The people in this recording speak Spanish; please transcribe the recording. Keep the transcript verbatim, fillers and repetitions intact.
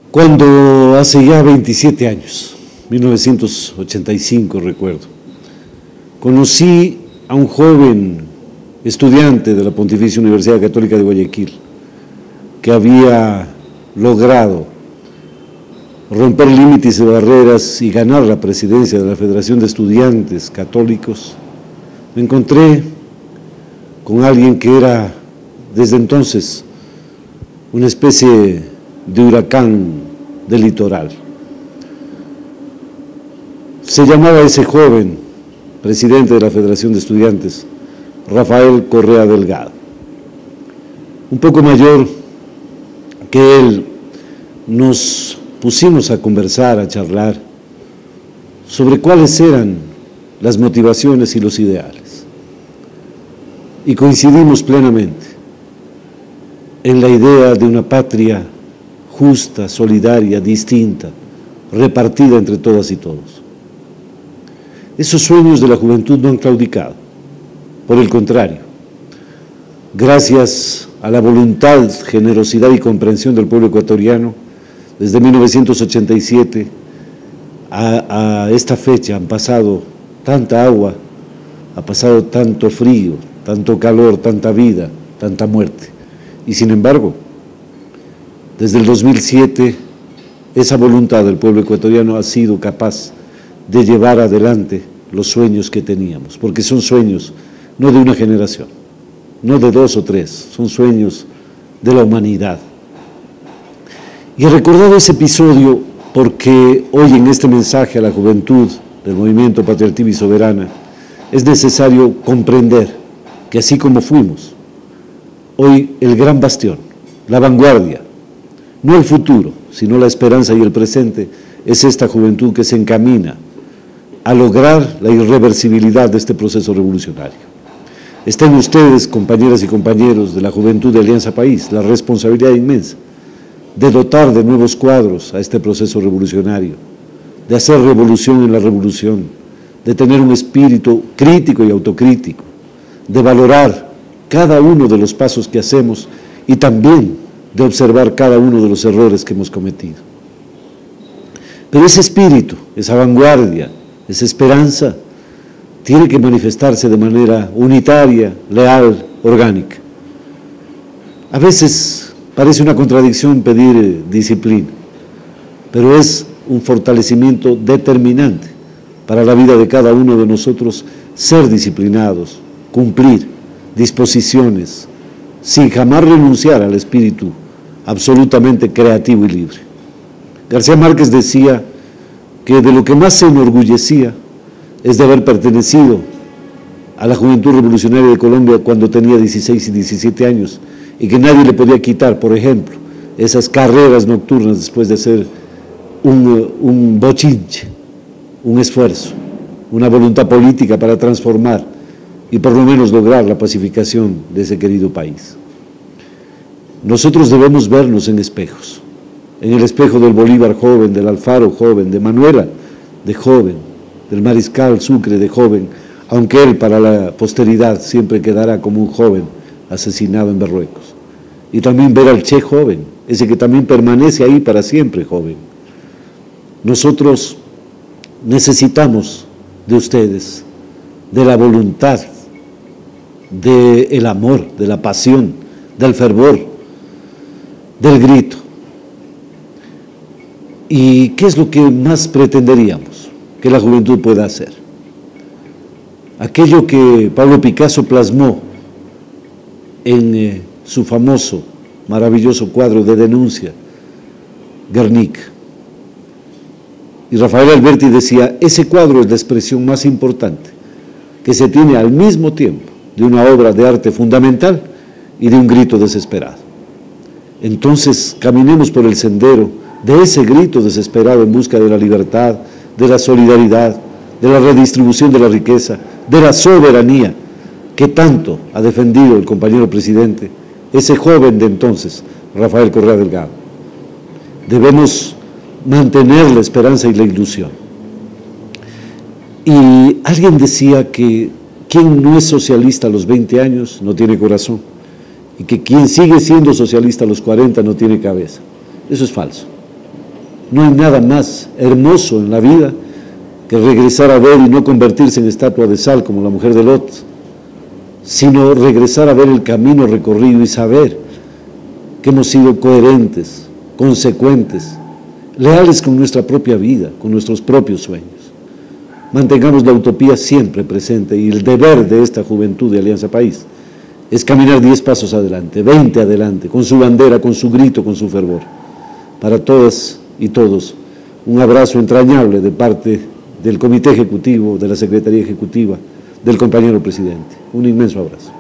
Cuando hace ya veintisiete años, mil novecientos ochenta y cinco recuerdo, conocí a un joven estudiante de la Pontificia Universidad Católica de Guayaquil, que había logrado romper límites y barreras y ganar la presidencia de la Federación de Estudiantes Católicos. Me encontré con alguien que era desde entonces una especie de huracán del litoral. Se llamaba ese joven presidente de la Federación de Estudiantes, Rafael Correa Delgado. Un poco mayor que él, nos pusimos a conversar, a charlar sobre cuáles eran las motivaciones y los ideales. Y coincidimos plenamente en la idea de una patria justa, solidaria, distinta, repartida entre todas y todos. Esos sueños de la juventud no han claudicado, por el contrario, gracias a la voluntad, generosidad y comprensión del pueblo ecuatoriano, desde mil novecientos ochenta y siete a, a esta fecha han pasado tanta agua, ha pasado tanto frío, tanto calor, tanta vida, tanta muerte, y sin embargo, desde el dos mil siete, esa voluntad del pueblo ecuatoriano ha sido capaz de llevar adelante los sueños que teníamos, porque son sueños no de una generación, no de dos o tres, son sueños de la humanidad. Y he recordado ese episodio porque hoy en este mensaje a la juventud del Movimiento Patriotismo y Soberana es necesario comprender que así como fuimos, hoy el gran bastión, la vanguardia, no el futuro, sino la esperanza y el presente, es esta juventud que se encamina a lograr la irreversibilidad de este proceso revolucionario. Estén ustedes, compañeras y compañeros de la juventud de Alianza País, la responsabilidad inmensa de dotar de nuevos cuadros a este proceso revolucionario, de hacer revolución en la revolución, de tener un espíritu crítico y autocrítico, de valorar cada uno de los pasos que hacemos y también de observar cada uno de los errores que hemos cometido. Pero ese espíritu, esa vanguardia, esa esperanza, tiene que manifestarse de manera unitaria, leal, orgánica. A veces parece una contradicción pedir eh, disciplina, pero es un fortalecimiento determinante para la vida de cada uno de nosotros ser disciplinados, cumplir disposiciones, sin jamás renunciar al espíritu absolutamente creativo y libre. García Márquez decía que de lo que más se enorgullecía es de haber pertenecido a la Juventud Revolucionaria de Colombia cuando tenía dieciséis y diecisiete años y que nadie le podía quitar, por ejemplo, esas carreras nocturnas después de hacer un, un bochinche, un esfuerzo, una voluntad política para transformar y por lo menos lograr la pacificación de ese querido país. Nosotros debemos vernos en espejos, en el espejo del Bolívar joven, del Alfaro joven, de Manuela de joven, del Mariscal Sucre de joven, aunque él para la posteridad siempre quedará como un joven asesinado en Berruecos. Y también ver al Che joven, ese que también permanece ahí para siempre joven. Nosotros necesitamos de ustedes, de la voluntad, del amor, de la pasión, del fervor, del grito. ¿Y qué es lo que más pretenderíamos que la juventud pueda hacer? Aquello que Pablo Picasso plasmó en eh, su famoso, maravilloso cuadro de denuncia, Guernica. Y Rafael Alberti decía, ese cuadro es la expresión más importante que se tiene al mismo tiempo de una obra de arte fundamental y de un grito desesperado. Entonces, caminemos por el sendero de ese grito desesperado en busca de la libertad, de la solidaridad, de la redistribución de la riqueza, de la soberanía que tanto ha defendido el compañero presidente, ese joven de entonces, Rafael Correa Delgado. Debemos mantener la esperanza y la ilusión. Y alguien decía que quien no es socialista a los veinte años no tiene corazón, y que quien sigue siendo socialista a los cuarenta no tiene cabeza. Eso es falso. No hay nada más hermoso en la vida que regresar a ver y no convertirse en estatua de sal como la mujer de Lot, sino regresar a ver el camino recorrido y saber que hemos sido coherentes, consecuentes, leales con nuestra propia vida, con nuestros propios sueños. Mantengamos la utopía siempre presente y el deber de esta juventud de Alianza País es caminar diez pasos adelante, veinte adelante, con su bandera, con su grito, con su fervor. Para todas y todos, un abrazo entrañable de parte del Comité Ejecutivo, de la Secretaría Ejecutiva, del compañero presidente. Un inmenso abrazo.